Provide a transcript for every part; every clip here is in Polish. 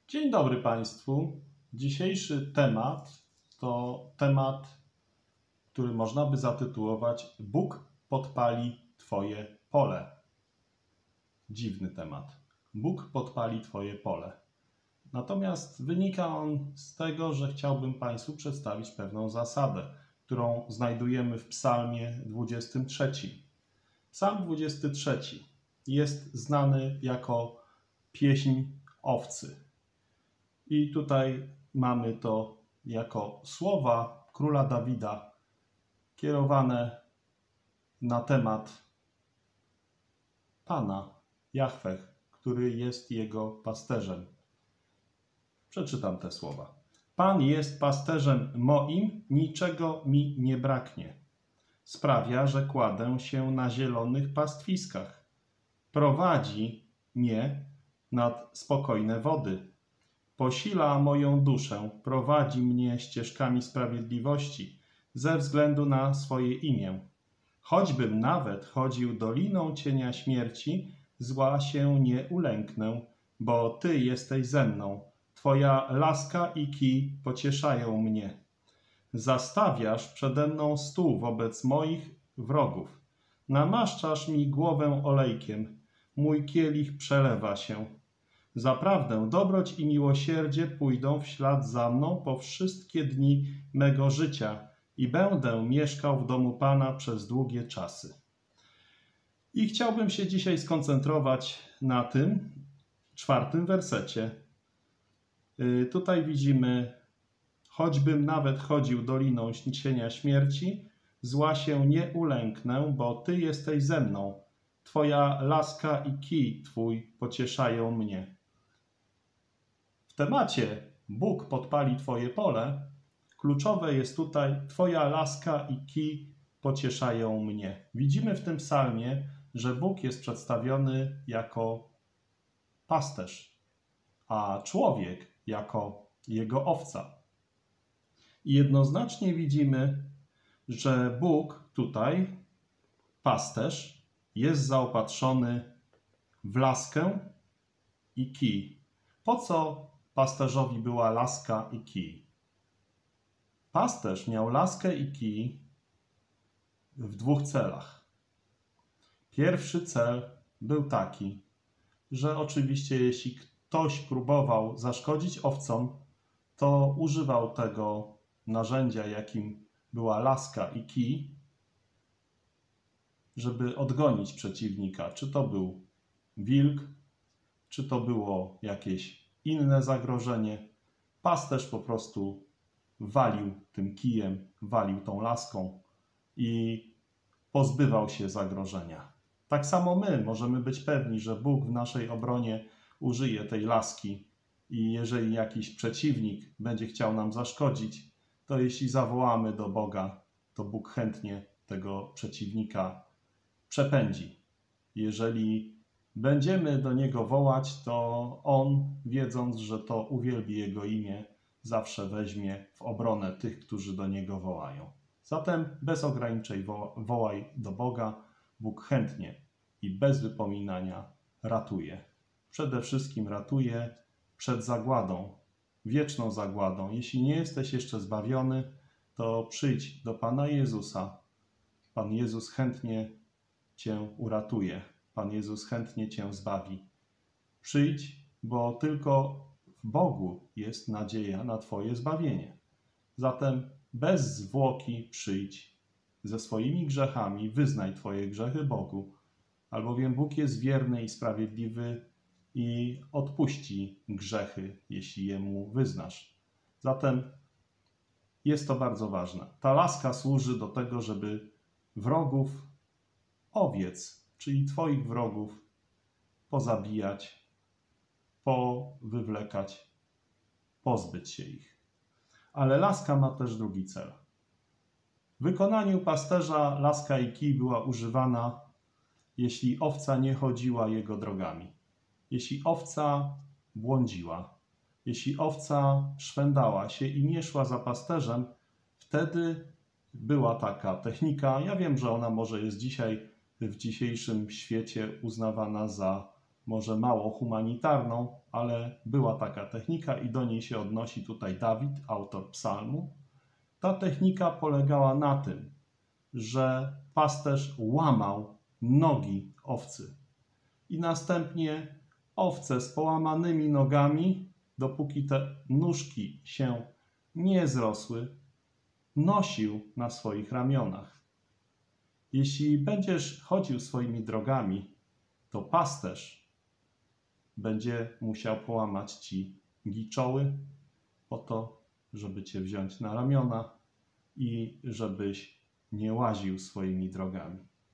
Dzień dobry Państwu. Dzisiejszy temat to temat, który można by zatytułować Bóg podpali Twoje pole. Dziwny temat. Bóg podpali Twoje pole. Natomiast wynika on z tego, że chciałbym Państwu przedstawić pewną zasadę, którą znajdujemy w Psalmie 23. Psalm 23 jest znany jako pieśń owcy. I tutaj mamy to jako słowa króla Dawida kierowane na temat Pana, Jahweh, który jest jego pasterzem. Przeczytam te słowa. Pan jest pasterzem moim, niczego mi nie braknie. Sprawia, że kładę się na zielonych pastwiskach. Prowadzi mnie nad spokojne wody. Posila moją duszę, prowadzi mnie ścieżkami sprawiedliwości ze względu na swoje imię. Choćbym nawet chodził doliną cienia śmierci, zła się nie ulęknę, bo Ty jesteś ze mną. Twoja laska i kij pocieszają mnie. Zastawiasz przede mną stół wobec moich wrogów. Namaszczasz mi głowę olejkiem. Mój kielich przelewa się. Zaprawdę dobroć i miłosierdzie pójdą w ślad za mną po wszystkie dni mego życia i będę mieszkał w domu Pana przez długie czasy. I chciałbym się dzisiaj skoncentrować na tym 4. wersecie. Tutaj widzimy, choćbym nawet chodził doliną cienia śmierci, zła się nie ulęknę, bo Ty jesteś ze mną. Twoja laska i kij Twój pocieszają mnie. W temacie Bóg podpali Twoje pole, kluczowe jest tutaj Twoja laska i kij pocieszają mnie. Widzimy w tym psalmie, że Bóg jest przedstawiony jako pasterz, a człowiek jako jego owca. I jednoznacznie widzimy, że Bóg tutaj, pasterz, jest zaopatrzony w laskę i kij. Po co pasterzowi była laska i kij? Pasterz miał laskę i kij w 2 celach. Pierwszy cel był taki, że oczywiście jeśli ktoś próbował zaszkodzić owcom, to używał tego narzędzia, jakim była laska i kij, żeby odgonić przeciwnika. Czy to był wilk, czy to było jakieś inne zagrożenie. Pasterz po prostu walił tym kijem, walił tą laską i pozbywał się zagrożenia. Tak samo my możemy być pewni, że Bóg w naszej obronie użyje tej laski i jeżeli jakiś przeciwnik będzie chciał nam zaszkodzić, to jeśli zawołamy do Boga, to Bóg chętnie tego przeciwnika przepędzi. Jeżeli będziemy do Niego wołać, to On, wiedząc, że to uwielbi Jego imię, zawsze weźmie w obronę tych, którzy do Niego wołają. Zatem bez ograniczeń wołaj do Boga. Bóg chętnie i bez wypominania ratuje. Przede wszystkim ratuje przed zagładą, wieczną zagładą. Jeśli nie jesteś jeszcze zbawiony, to przyjdź do Pana Jezusa. Pan Jezus chętnie Cię uratuje. Pan Jezus chętnie Cię zbawi. Przyjdź, bo tylko w Bogu jest nadzieja na Twoje zbawienie. Zatem bez zwłoki przyjdź ze swoimi grzechami, wyznaj Twoje grzechy Bogu, albowiem Bóg jest wierny i sprawiedliwy i odpuści grzechy, jeśli Jemu wyznasz. Zatem jest to bardzo ważne. Ta laska służy do tego, żeby wrogów owiec, czyli Twoich wrogów, pozabijać, powywlekać, pozbyć się ich. Ale laska ma też drugi cel. W wykonaniu pasterza laska i kij była używana, jeśli owca nie chodziła jego drogami, jeśli owca błądziła, jeśli owca szwendała się i nie szła za pasterzem, wtedy była taka technika. Ja wiem, że ona może jest dzisiaj w dzisiejszym świecie uznawana za może mało humanitarną, ale była taka technika i do niej się odnosi tutaj Dawid, autor psalmu. Ta technika polegała na tym, że pasterz łamał nogi owcy i następnie owce z połamanymi nogami, dopóki te nóżki się nie zrosły, nosił na swoich ramionach. Jeśli będziesz chodził swoimi drogami, to pasterz będzie musiał połamać ci giczoły po to, żeby cię wziąć na ramiona i żebyś nie łaził swoimi drogami.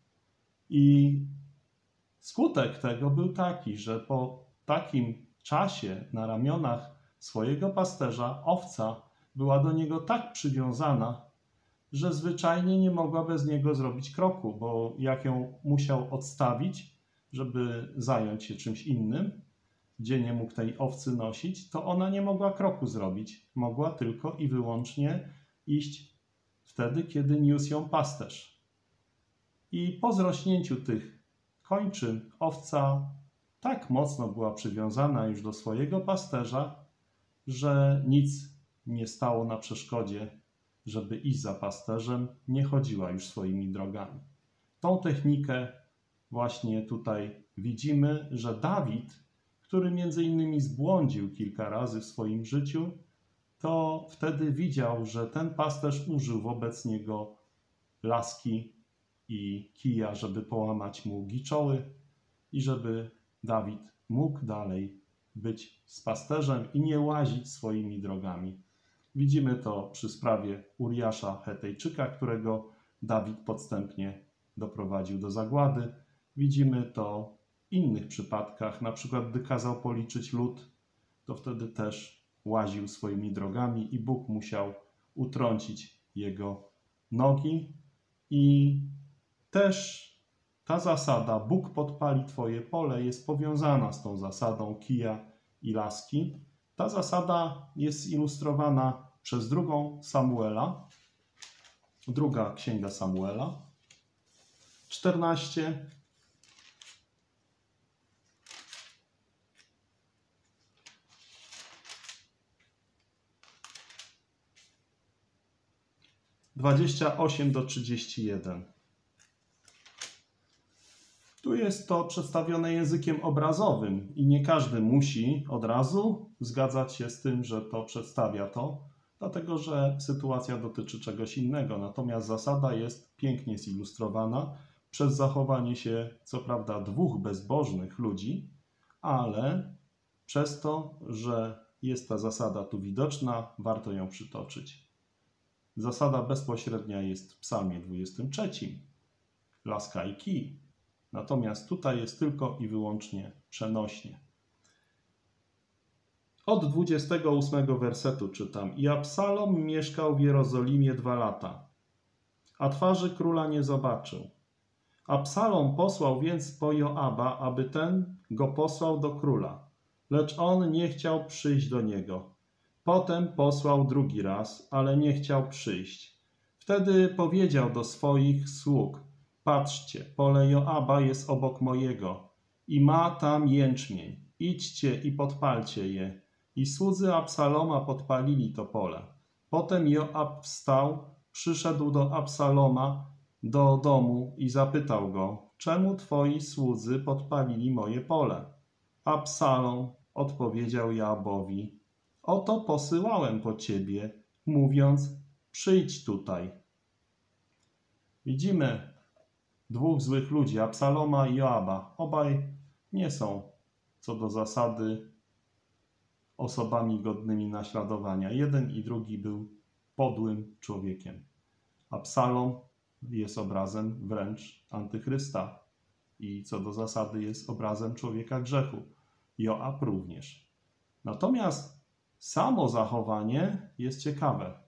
I skutek tego był taki, że po takim czasie na ramionach swojego pasterza owca była do niego tak przywiązana, że zwyczajnie nie mogła bez niego zrobić kroku, bo jak ją musiał odstawić, żeby zająć się czymś innym, gdzie nie mógł tej owcy nosić, to ona nie mogła kroku zrobić. Mogła tylko i wyłącznie iść wtedy, kiedy niósł ją pasterz. I po zrośnięciu tych kończyn owca tak mocno była przywiązana już do swojego pasterza, że nic nie stało na przeszkodzie, żeby iść za pasterzem, nie chodziła już swoimi drogami. Tą technikę właśnie tutaj widzimy, że Dawid, który między innymi zbłądził kilka razy w swoim życiu, to wtedy widział, że ten pasterz użył wobec niego laski i kija, żeby połamać mu giczoły i żeby Dawid mógł dalej być z pasterzem i nie łazić swoimi drogami. Widzimy to przy sprawie Uriasza Hetejczyka, którego Dawid podstępnie doprowadził do zagłady. Widzimy to w innych przypadkach, na przykład gdy kazał policzyć lud, to wtedy też łaził swoimi drogami i Bóg musiał utrącić jego nogi. I też ta zasada, Bóg podpali twoje pole, jest powiązana z tą zasadą kija i laski. Ta zasada jest zilustrowana przez drugą Samuela, druga księga Samuela, 14, do 31. Tu jest to przedstawione językiem obrazowym i nie każdy musi od razu zgadzać się z tym, że to przedstawia to, dlatego że sytuacja dotyczy czegoś innego. Natomiast zasada jest pięknie zilustrowana przez zachowanie się, co prawda, dwóch bezbożnych ludzi, ale przez to, że jest ta zasada tu widoczna, warto ją przytoczyć. Zasada bezpośrednia jest w Psalmie 23, laska i kij. Natomiast tutaj jest tylko i wyłącznie przenośnie. Od 28 wersetu czytam. I Absalom mieszkał w Jerozolimie 2 lata, a twarzy króla nie zobaczył. Absalom posłał więc po Joaba, aby ten go posłał do króla, lecz on nie chciał przyjść do niego. Potem posłał drugi raz, ale nie chciał przyjść. Wtedy powiedział do swoich sług: patrzcie, pole Joaba jest obok mojego i ma tam jęczmień. Idźcie i podpalcie je. I słudzy Absaloma podpalili to pole. Potem Joab wstał, przyszedł do Absaloma do domu i zapytał go: czemu twoi słudzy podpalili moje pole? Absalom odpowiedział Joabowi: oto posyłałem po ciebie, mówiąc: przyjdź tutaj. Widzimy dwóch złych ludzi, Absaloma i Joaba. Obaj nie są co do zasady osobami godnymi naśladowania. Jeden i drugi był podłym człowiekiem. Absalom jest obrazem wręcz antychrysta i co do zasady jest obrazem człowieka grzechu. Joab również. Natomiast samo zachowanie jest ciekawe.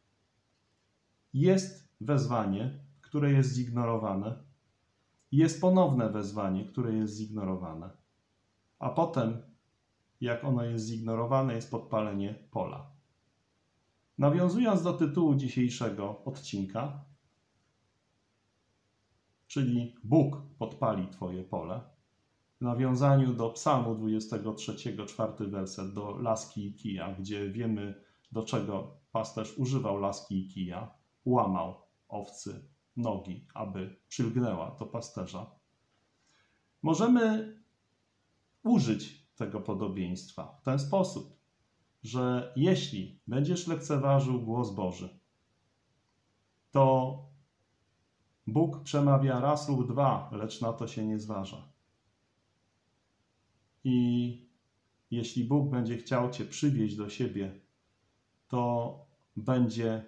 Jest wezwanie, które jest zignorowane. Jest ponowne wezwanie, które jest zignorowane. A potem, jak ono jest zignorowane, jest podpalenie pola. Nawiązując do tytułu dzisiejszego odcinka, czyli Bóg podpali twoje pole, nawiązaniu do Psalmu 23, 4 werset, do laski i kija, gdzie wiemy, do czego pasterz używał laski i kija, łamał owcy nogi, aby przylgnęła do pasterza. Możemy użyć tego podobieństwa w ten sposób, że jeśli będziesz lekceważył głos Boży, to Bóg przemawia raz lub dwa, lecz na to się nie zważa. I jeśli Bóg będzie chciał cię przywieźć do siebie, to będzie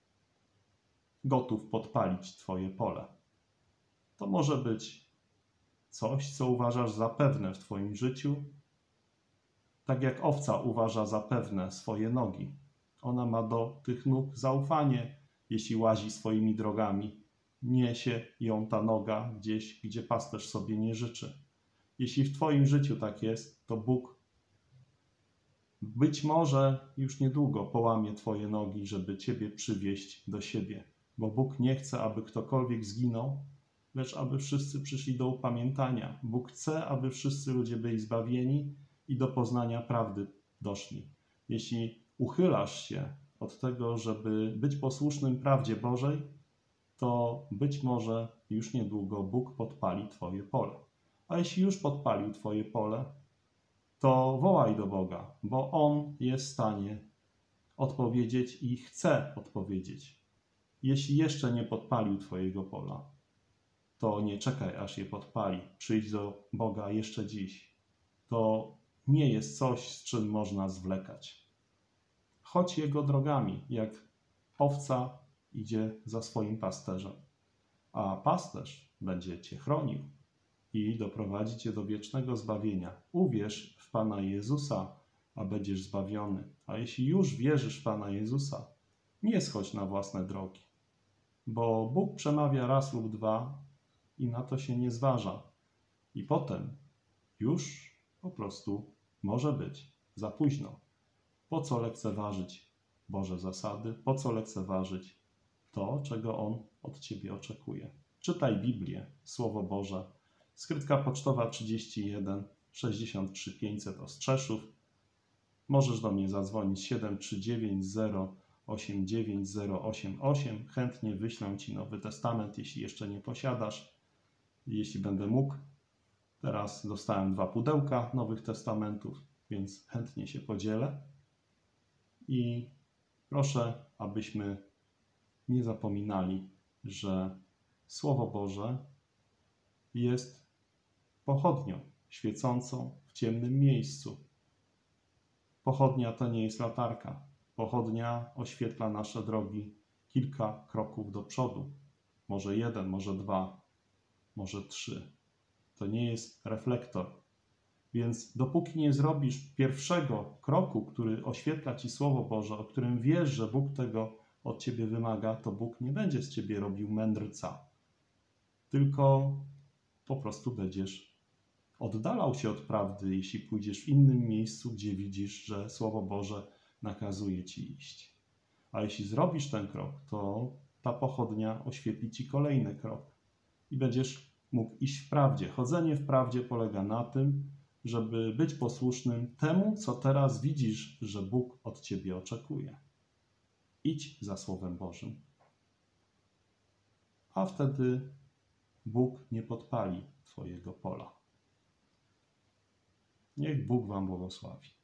gotów podpalić twoje pole. To może być coś, co uważasz za pewne w twoim życiu, tak jak owca uważa za pewne swoje nogi. Ona ma do tych nóg zaufanie, jeśli łazi swoimi drogami. Niesie ją ta noga gdzieś, gdzie pasterz sobie nie życzy. Jeśli w twoim życiu tak jest, to Bóg być może już niedługo połamie twoje nogi, żeby ciebie przywieźć do siebie. Bo Bóg nie chce, aby ktokolwiek zginął, lecz aby wszyscy przyszli do upamiętania. Bóg chce, aby wszyscy ludzie byli zbawieni i do poznania prawdy doszli. Jeśli uchylasz się od tego, żeby być posłusznym prawdzie Bożej, to być może już niedługo Bóg podpali twoje pole. A jeśli już podpalił twoje pole, to wołaj do Boga, bo On jest w stanie odpowiedzieć i chce odpowiedzieć. Jeśli jeszcze nie podpalił twojego pola, to nie czekaj, aż je podpali. Przyjdź do Boga jeszcze dziś. To nie jest coś, z czym można zwlekać. Chodź Jego drogami, jak owca idzie za swoim pasterzem, a pasterz będzie cię chronił i doprowadzi cię do wiecznego zbawienia. Uwierz w Pana Jezusa, a będziesz zbawiony. A jeśli już wierzysz w Pana Jezusa, nie schodź na własne drogi, bo Bóg przemawia raz lub dwa i na to się nie zważa. I potem już po prostu może być za późno. Po co lekceważyć Boże zasady? Po co lekceważyć to, czego On od ciebie oczekuje? Czytaj Biblię, Słowo Boże. Skrytka pocztowa 31 63 500 Ostrzeszów. Możesz do mnie zadzwonić 739 089 088. Chętnie wyślę ci Nowy Testament, jeśli jeszcze nie posiadasz. Jeśli będę mógł. Teraz dostałem 2 pudełka Nowych Testamentów, więc chętnie się podzielę. I proszę, abyśmy nie zapominali, że Słowo Boże jest pochodnią świecącą w ciemnym miejscu. Pochodnia to nie jest latarka. Pochodnia oświetla nasze drogi kilka kroków do przodu. Może 1, może 2, może 3. To nie jest reflektor. Więc dopóki nie zrobisz pierwszego kroku, który oświetla ci Słowo Boże, o którym wiesz, że Bóg tego od ciebie wymaga, to Bóg nie będzie z ciebie robił mędrca. Tylko po prostu będziesz oddalał się od prawdy, jeśli pójdziesz w innym miejscu, gdzie widzisz, że Słowo Boże nakazuje ci iść. A jeśli zrobisz ten krok, to ta pochodnia oświetli ci kolejny krok i będziesz mógł iść w prawdzie. Chodzenie w prawdzie polega na tym, żeby być posłusznym temu, co teraz widzisz, że Bóg od ciebie oczekuje. Idź za Słowem Bożym, a wtedy Bóg nie podpali twojego pola. Niech Bóg wam błogosławi.